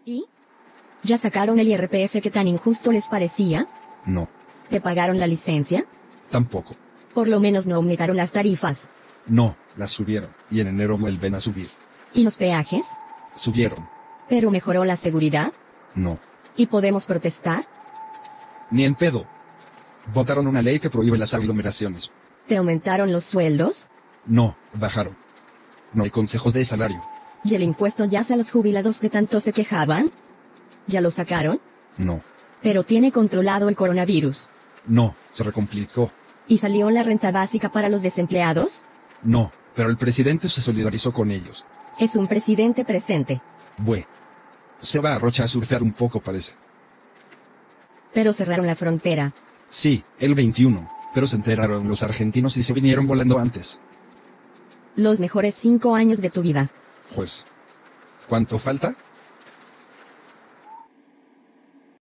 ¿Y? ¿Ya sacaron el IRPF que tan injusto les parecía? No, ¿Te pagaron la licencia? tampoco. Por lo menos no aumentaron las tarifas. No, las subieron, y en enero vuelven a subir. ¿Y los peajes? Subieron. ¿Pero mejoró la seguridad? No, ¿Y podemos protestar? ni en pedo. Votaron una ley que prohíbe las aglomeraciones. ¿Te aumentaron los sueldos? No, bajaron. No hay consejos de salario. ¿Y el impuesto ya a los jubilados que tanto se quejaban? ¿Ya lo sacaron? No, Pero tiene controlado el coronavirus. no, se recomplicó. ¿Y salió la renta básica para los desempleados? No, pero el presidente se solidarizó con ellos. Es un presidente presente. Bue. Se va a Rocha a surfear un poco, parece. Pero cerraron la frontera. Sí, el 21, pero se enteraron los argentinos y se vinieron volando antes. Los mejores 5 años de tu vida. Pues. ¿Cuánto falta?